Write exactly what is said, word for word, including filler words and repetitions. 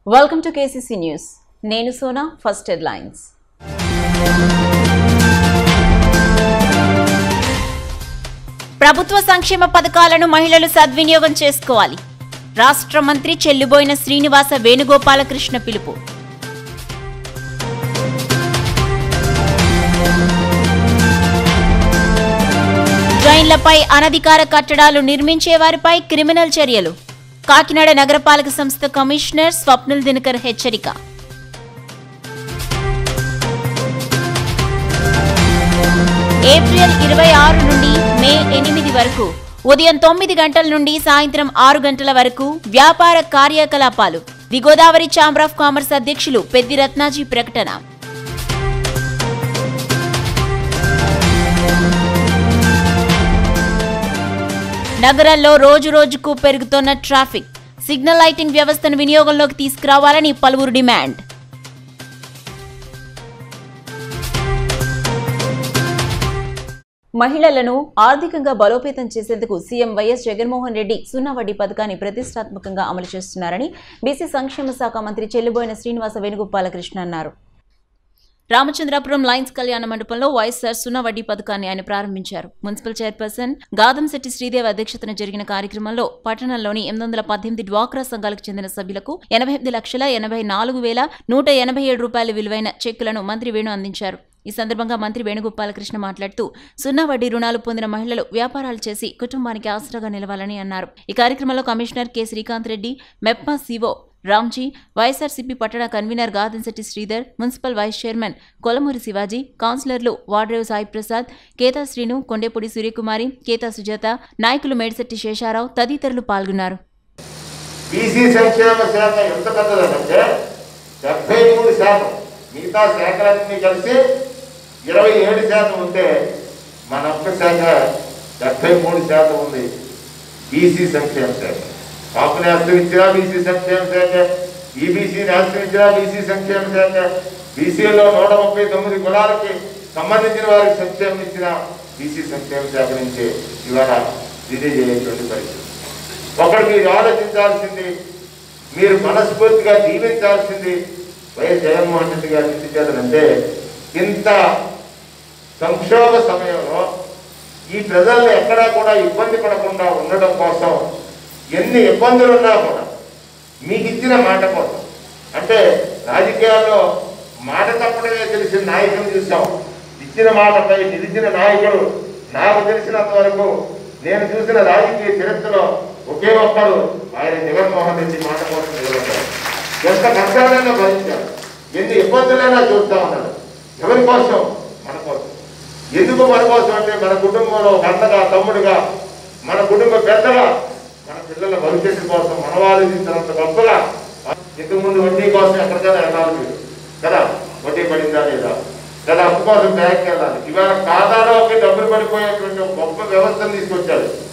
Welcome to K C C News. Nenu Sona, first headlines. ప్రభుత్వ సంక్షేమ పథకాలను మహిళలు సద్వినియోగం చేసుకోవాలి. రాష్ట్ర మంత్రి చెల్లుబోయిన శ్రీనివాస వేణుగోపాలకృష్ణ పిలుపు. డ్రైన్లపై అనధికార కట్టడాలు నిర్మించే వారిపై క్రిమినల్ చర్యలు. కాకినాడ నగరపాలక సంస్థ కమిషనర్ స్వప్నిల్ దినకర్ హెచ్చరిక. ఏప్రిల్ ఇరవై ఆరు నుండి మే ఎనిమిది వరకు ఉదయం తొమ్మిది గంటల నుండి సాయంత్రం ఆరు గంటల వరకు వ్యాపార కార్యకలాపాలు. The Godavari chamber of commerce అధ్యక్షులు పెద్ది రత్నాజీ ప్రకటన. నగరంలో రోజు రోజుకు పెరుగుతున్న ట్రాఫిక్. సిగ్నల్ లైటింగ్ వ్యవస్థను వినియోగంలోకి తీసుకురావాలని పలువురు డిమాండ్. మహిళలను ఆర్థికంగా బలోపేతం చేసేందుకు సీఎం వైఎస్ జగన్మోహన్ రెడ్డి సున్నా వడ్డీ పథకాన్ని ప్రతిష్టాత్మకంగా అమలు చేస్తున్నారని బీసీ సంక్షేమ శాఖ మంత్రి చెల్లుబోయిన శ్రీనివాస వేణుగోపాలకృష్ణ అన్నారు. రామచంద్రాపురం లయన్స్ కళ్యాణ మండపంలో వైఎస్ఆర్ సున్నా వడ్డీ పథకాన్ని ఆయన ప్రారంభించారు. మున్సిపల్ చైర్పర్సన్ గాదంశెట్టి శ్రీదేవి అధ్యక్షతన జరిగిన కార్యక్రమంలో పట్టణంలోని ఎనిమిది వందల పద్దెనిమిది డ్వాక్రా సంఘాలకు చెందిన సభ్యులకు ఎనభై ఎనిమిది లక్షల ఎనభై నాలుగు వేల నూట ఎనభై ఏడు రూపాయల విలువైన చెక్కులను మంత్రి వేణు అందించారు. ఈ సందర్భంగా మంత్రి వేణుగోపాలకృష్ణ మాట్లాడుతూ సున్నా వడ్డీ రుణాలు పొందిన మహిళలు వ్యాపారాలు చేసి కుటుంబానికి ఆసరాగా నిలవాలని అన్నారు. ఈ కార్యక్రమంలో commissioner K Srikanth Reddy, MEPMA CO Ramji, YSRCP పట్టణ convener Gadamsetti Sridhar, municipal vice chairman Kolamuri Shivaji, కౌన్సిలర్లు వాడ్రేవ్ సాయి ప్రసాద్, కేతా శ్రీను, కొండేపూడి సూర్యకుమారి, కేతా సుజాత, నాయకులు మేడిశెట్టి శేషారావు తదితరులు పాల్గొన్నారు. బీసీ సంక్షేమ శాఖ ఎంత పెద్దదంటే డెబ్బై మూడు శాతం మిగతా శాఖలన్నీ కలిసి ఇరవై ఏడు శాతం ఉంటే మన ఒక్క శాఖ డెబ్బై మూడు శాతం ఉంది. బీసీ సంక్షేమ శాఖ కాపుని ఆశ్రయించినా బీసీ సంక్షేమ శాఖ, ఈబీసీని ఆశ్రయించినా బీసీ సంక్షేమ శాఖ, బీసీలో నూట ముప్పై తొమ్మిది కులాలకి సంబంధించిన వారికి సంక్షేమం ఇచ్చిన బీసీ సంక్షేమ శాఖ నుంచి ఇవాళ తెలియజేయటువంటి పరిస్థితి. ఒకటి మీరు ఆలోచించాల్సింది, మీరు మనస్ఫూర్తిగా దీవించాల్సింది వైఎస్ జగన్మోహన్ రెడ్డి గారు ఇచ్చేదంటే ఇంత సంక్షోభ సమయంలో ఈ ప్రజల్ని ఎక్కడా కూడా ఇబ్బంది పడకుండా ఉండడం కోసం ఎన్ని ఇబ్బందులు ఉన్నా కూడా మీకు ఇచ్చిన మాట కోసం, అంటే రాజకీయాల్లో మాట తప్పడమే తెలిసిన నాయకులు చూసాం. ఇచ్చిన మాటపై నిలిచిన నాయకుడు నాకు తెలిసినంత వరకు నేను చూసిన రాజకీయ చరిత్రలో ఒకే ఒక్కడు ఆయన జగన్మోహన్ రెడ్డి మాట కోసం నిలబడ్డారు. ఎంత కష్టాలైనా భరించారు, ఎన్ని ఇబ్బందులైనా చూస్తూ ఉన్నాడు. ఎవరి కోసం? మన కోసం. ఎందుకు మన కోసం అంటే మన కుటుంబంలో ఒక అన్నగా, తమ్ముడుగా, మన కుటుంబ పెద్దగా, మన పిల్లల భవిష్యత్తు కోసం మన ఆలోచించినంత గొప్పగా. ఇంతకుముందు వడ్డీ కోసం ఎక్కడికైనా వెళ్ళాలి కదా, వడ్డీ పడిందా లేదా కదా, అప్పు కోసం బ్యాంక్కి వెళ్ళాలి. ఇవాళ ఖాతాలో డబ్బులు పడిపోయేటువంటి గొప్ప వ్యవస్థను తీసుకొచ్చారు.